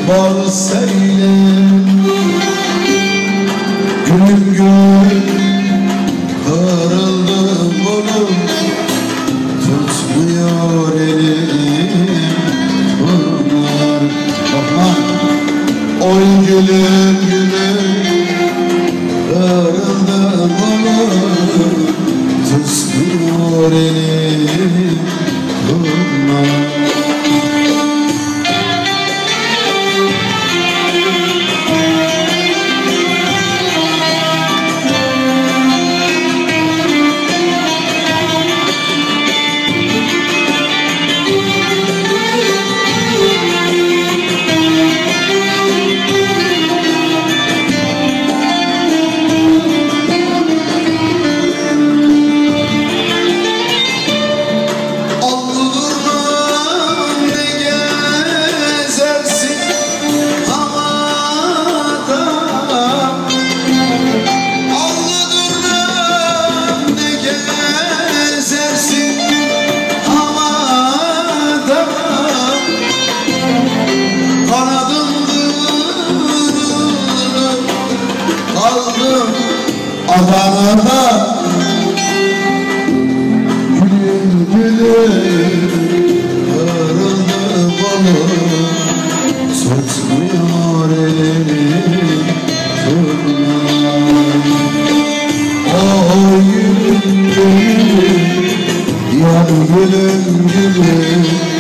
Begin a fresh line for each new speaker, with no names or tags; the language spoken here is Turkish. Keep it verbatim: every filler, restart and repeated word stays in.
bal seyle. Gülüm gülüm kırıldım kolum, tutmuyor elim bunlar. Bakma. Oy gülüm gülüm kırıldım kolum, tutmuyor elim bunlar. Adana'da gülüm gülüm kırıldı balım, tutmuyor elim bunlar. Oh gülüm gülüm, yar gülüm gülüm